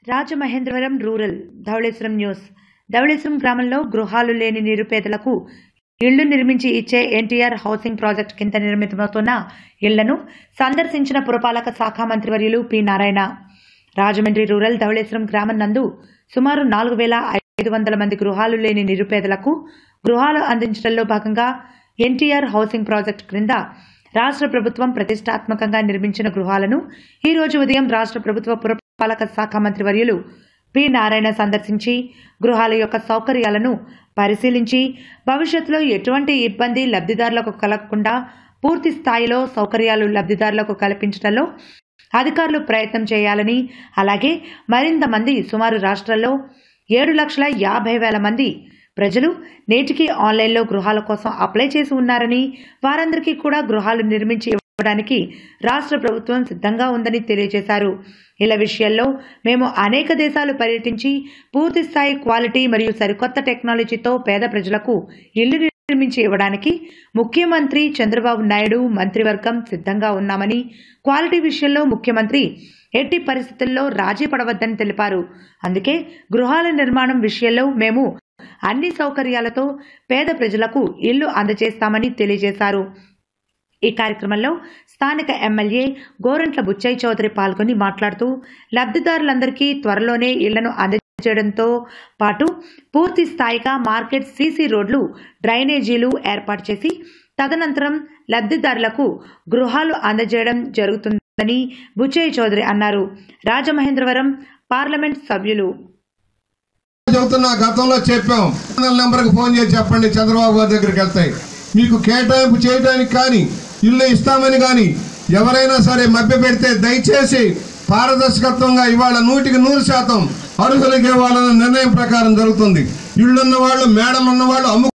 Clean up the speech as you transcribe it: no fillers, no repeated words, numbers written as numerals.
Rajamahendravaram rural Dhavaleswaram news. Dhavaleswaram గ్రామంలో గృహాలు లేని నిరుపేదలకు ఇళ్లు నిర్మించి ఇచ్చే ఎన్టీఆర్ హౌసింగ్ ప్రాజెక్ట్ కింద నిర్మితమవుతున్న ఇళ్లను సందర్శించిన పురపాలక శాఖ మంత్రివర్యులు పి నారాయణ. రాజమండ్రి రూరల్ ధవళేశ్వరం గ్రామం నందు సుమారు 4,500 మంది గృహాలు లేని నిరుపేదలకు గృహాలు అందించడంలో భాగంగా ఎన్టీఆర్ హౌసింగ్ ప్రాజెక్ట్ క్రింద రాష్ట్ర ప్రభుత్వం ప్రతిష్టాత్మకంగా నిర్మించిన గృహాలను ఈ రోజు ఉదయం రాష్ట్ర ప్రభుత్వ పురపాలక శాఖ మంత్రివర్యులు పి నారాయణ సందర్శించి గృహాల యొక్క సౌకర్యాలను పరిశీలించి భవిష్యత్తులో ఎటువంటి ఇబ్బంది లబ్ధిదారులకు కలగకుండా పూర్తి స్థాయిలో సౌకర్యాలు లబ్ధిదారులకు కల్పించడంలో అధికారులు ప్రయత్నం చేయాలని, అలాగే మరింత మంది సుమారు రాష్ట్రంలో 7,50,000 మంది ప్రజలు నేటికి ఆన్లైన్లో గృహాల కోసం అప్లై చేసి ఉన్నారని, వారందరికీ కూడా గృహాలు నిర్మించి ఇవ్వడానికి రాష్ట్ర ప్రభుత్వం సిద్ధంగా ఉందని తెలియజేశారు. ఇలా విషయాల్లో మేము అనేక దేశాలు పర్యటించి పూర్తి స్థాయి క్వాలిటీ మరియు సరికొత్త టెక్నాలజీతో పేద ప్రజలకు ఇల్లు నిర్మించి ఇవ్వడానికి ముఖ్యమంత్రి చంద్రబాబు నాయుడు మంత్రివర్గం సిద్ధంగా ఉన్నామని, క్వాలిటీ విషయంలో ముఖ్యమంత్రి ఎట్టి పరిస్థితుల్లో రాజీ పడవద్దని తెలిపారు. అందుకే గృహాల నిర్మాణం విషయంలో మేము అన్ని సౌకర్యాలతో పేద ప్రజలకు ఇల్లు అందజేస్తామని తెలియజేశారు. ఈ కార్యక్రమంలో స్థానిక ఎమ్మెల్యే గోరంట్ల బుచ్చయ్య చౌదరి పాల్గొని మాట్లాడుతూ లబ్ధిదారులందరికీ త్వరలోనే ఇళ్లను అందజేయడంతో పాటు పూర్తి స్థాయిగా మార్కెట్ సీసీ రోడ్లు, డ్రైనేజీలు ఏర్పాటు చేసి తదనంతరం లబ్ధిదారులకు గృహాలు అందజేయడం జరుగుతుందని బుచ్చయ్య చౌదరి అన్నారు. రాజమహేంద్రవరం పార్లమెంట్ సభ్యులు గతంలో చెప్పాం, నెంబర్కి ఫోన్ చేసి చెప్పండి, చంద్రబాబు గారి దగ్గరికి వెళ్తాయి. మీకు కేటాయింపు చేయడానికి కానీ ఇల్లు ఇస్తామని కానీ ఎవరైనా సరే మభ్య పెడితే దయచేసి పారదర్శకత్వంగా ఇవాళ 100% అర్హులకి ఇవ్వాలన్న నిర్ణయం ప్రకారం జరుగుతుంది. ఇళ్ళున్న వాళ్ళు, మేడలున్న వాళ్ళు